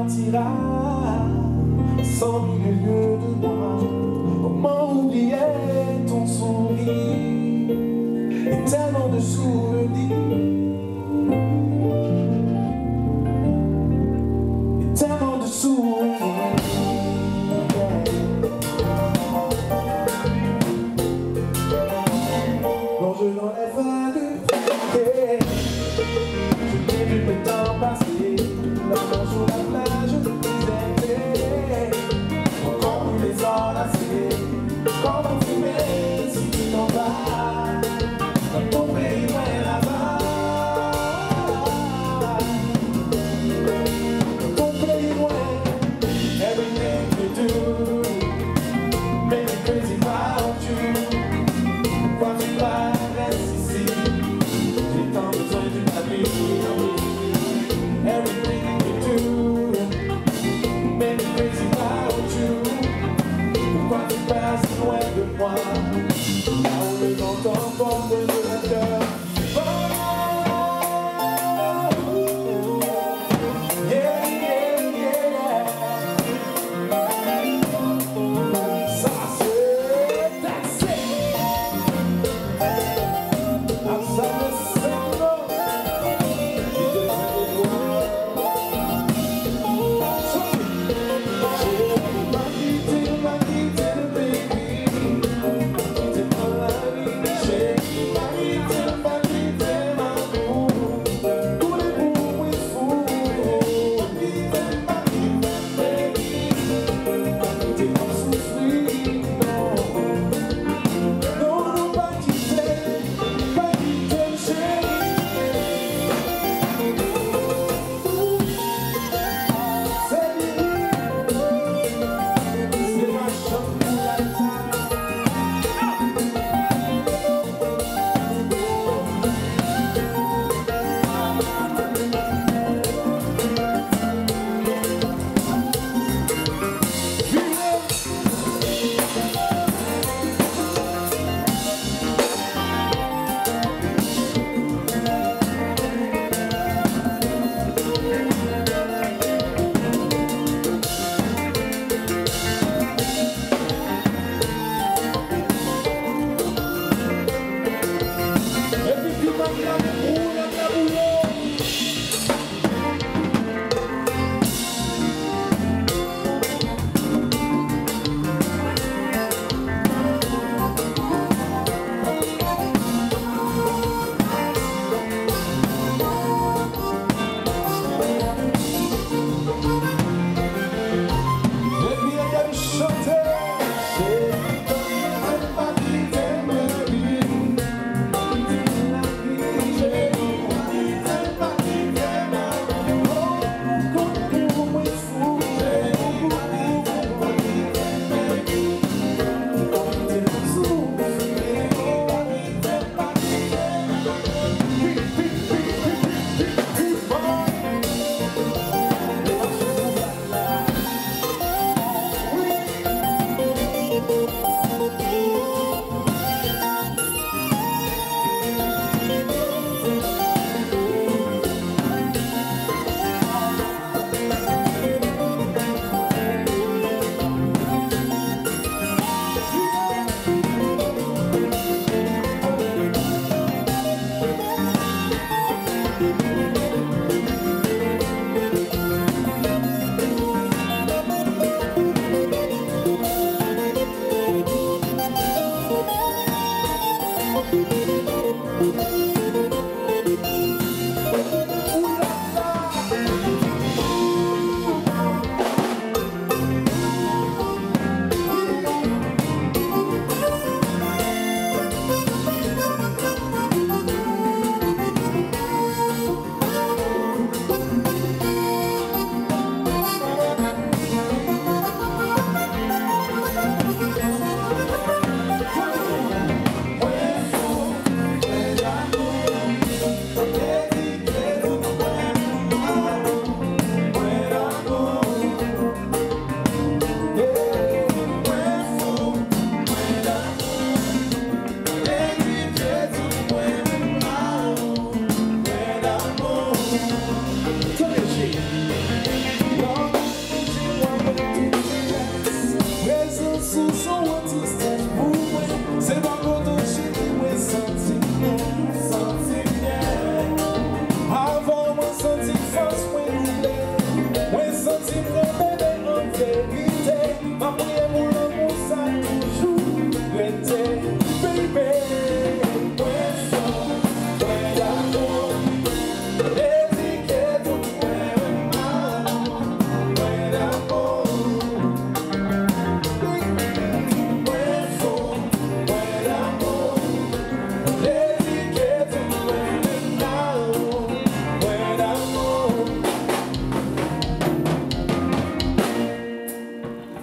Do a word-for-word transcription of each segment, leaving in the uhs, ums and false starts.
partira sans mille lieues de moi. Comment oublier ton sourire et tellement de souvenirs, et tellement de souvenirs. Non, je n'enlève pas de fierté. Je n'ai vu le temps passer, la main sur la plage, je disais encore plus les enlacer. Quand on fumait, si tu t'en vas, dans ton pays loin là-bas, dans ton pays loin, everything you do make me crazy about you. Pourquoi tu restes ici? J'ai tant besoin d'une amie. Everything you do make me crazy about you. Pourquoi tu passes loin de moi? Là où le vent t'emporte de le cœur. Oh, yeah, yeah, yeah. Ça c'est, that's it. Outside the single, qui descend les doigts. J'ai pas quitté, pas quitté le pays. J'ai pas la vie, j'ai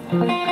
Thank